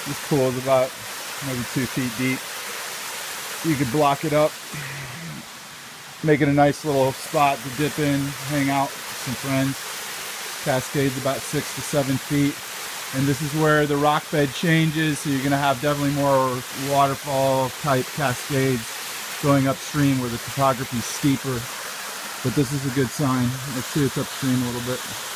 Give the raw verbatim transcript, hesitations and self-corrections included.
This pool is about maybe two feet deep. You could block it up, make it a nice little spot to dip in, hang out with some friends. Cascade's about six to seven feet. And this is where the rock bed changes, so you're going to have definitely more waterfall type cascades going upstream where the topography is steeper. But this is a good sign. Let's see it's upstream a little bit.